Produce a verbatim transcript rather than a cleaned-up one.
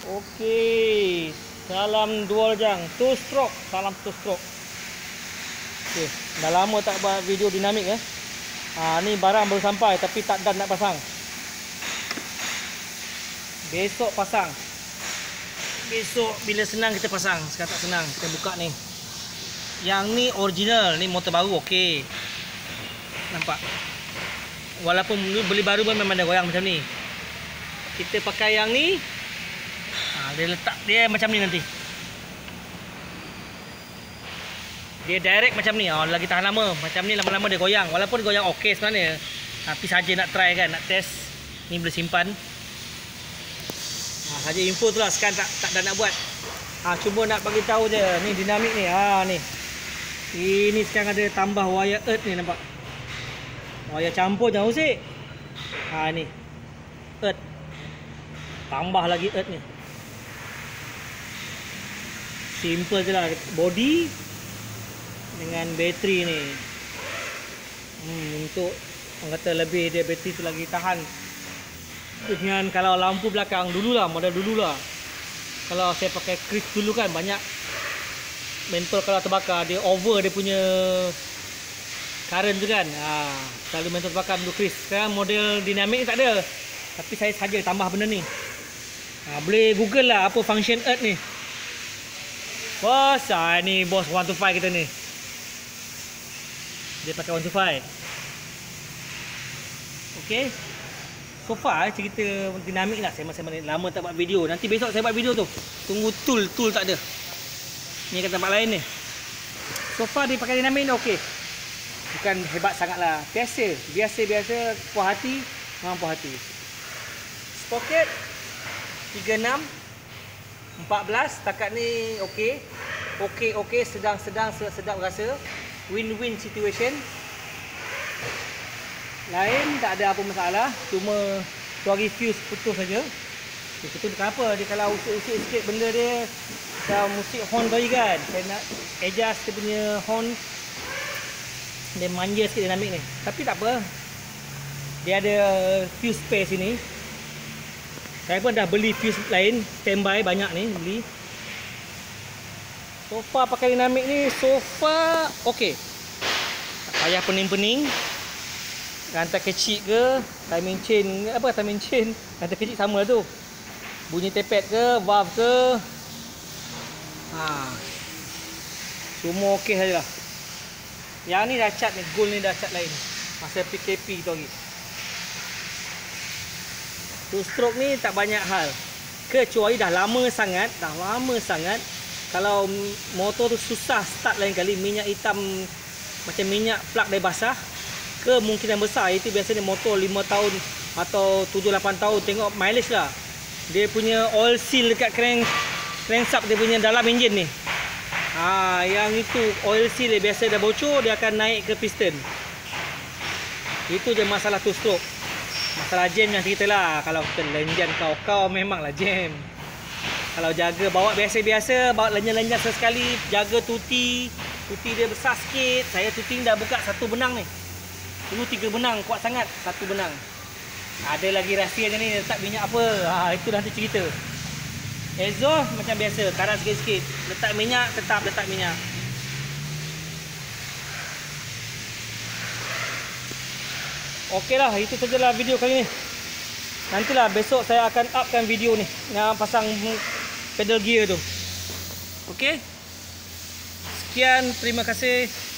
Okey. Salam dual jang. Two stroke. Salam two stroke. Okey. Dah lama tak buat video dinamik ya. Ha, ni barang baru sampai tapi tak dan nak pasang. Besok pasang. Besok bila senang kita pasang. Sekarang tak senang. Kita buka ni. Yang ni original. Ni motor baru. Okey. Nampak? Walaupun beli baru pun memang dah goyang macam ni. Kita pakai yang ni. Ha, dia letak dia macam ni nanti. Dia direct macam ni. Oh, lagi tahan lama. Macam ni lama-lama dia goyang. Walaupun dia goyang okey sebenarnya. Tapi saja nak try kan, nak test. Ni boleh simpan. Ha, saja info tu lah. Sekarang tak tak dah nak buat. Ha, cuma nak bagi tahu je. Ni dinamik ni. Ha ni. Ini sekarang ada tambah wire earth ni, nampak. Wire campur jangan usik. Ha ni. Earth. Tambah lagi earth ni. Simple je lah. Body dengan bateri ni. Hmm, untuk orang kata lebih dia bateri tu lagi tahan. Dengan kalau lampu belakang dululah, model dululah. Kalau saya pakai Chris dulu kan banyak mentol kalau terbakar dia over dia punya current tu kan. Ha, selalu mentol terbakar dulu Chris. Sekarang model dinamik ni tak ada. Tapi saya saja tambah benda ni. Ha, boleh Google lah apa function earth ni. Bos, ah, ni bos one two five kita ni. Dia pakai one two five. Okey. So far cerita dinamik lah. Saya masih lama tak buat video. Nanti besok saya buat video tu. Tunggu tool, tool tak ada. Ni kat tempat lain ni. So far dia pakai dinamik ni okey. Bukan hebat sangat lah. Biasa, biasa-biasa puas hati, memang puas hati. Sprocket tiga enam empat belas setakat ni okey. Okey okey sedang-sedang sedap rasa. Win-win situation. Lain tak ada apa masalah, cuma suara fuse putus saja. Dia putus kenapa? Dia kalau usik-usik sikit benda dia macam musik horn tadi kan. Saya nak adjust dia punya horn. Dia manja sikit dinamik ni. Tapi tak apa. Dia ada fuse spare sini. Saya pun dah beli fuse lain, standby banyak ni beli. Sofa pakai dinamik ni, sofa okey. Tak payah pening-pening. Rantai kecil ke, timing chain apa timing chain, rantai kecil sama lah tu. Bunyi tepet ke, valve ke. Ha. Semua okey sajalah. Yang ni dah cat ni, gold ni dah cat lain. Masa P K P tu lagi. Two stroke ni tak banyak hal. Kecuali dah lama sangat, dah lama sangat. Kalau motor tu susah start lain kali, minyak hitam macam minyak plug dah basah, kemungkinan besar itu biasanya motor lima tahun atau tujuh lapan tahun, tengok mileage lah. Dia punya oil seal dekat crank crankshaft dia punya dalam enjin ni. Ha, yang itu oil seal dia biasa dah bocor, dia akan naik ke piston. Itu je masalah two stroke. Masalah jam yang cerita lah. Kalau kita lenjan kau-kau memanglah jam. Kalau jaga bawa biasa-biasa, bawa lenjan-lenjan sesekali, jaga tuti. Tuti dia besar sikit. Saya tuti dah buka satu benang ni. Dulu tiga benang, kuat sangat satu benang. Ada lagi rahsianya ni, letak minyak apa. Ha, itu nanti cerita. Exhaust macam biasa, karat sikit-sikit. Letak minyak, tetap letak minyak. Okey lah, itu sajalah video kali ni. Nantilah besok saya akan upkan video ni yang pasang pedal gear tu. Okey. Sekian, terima kasih.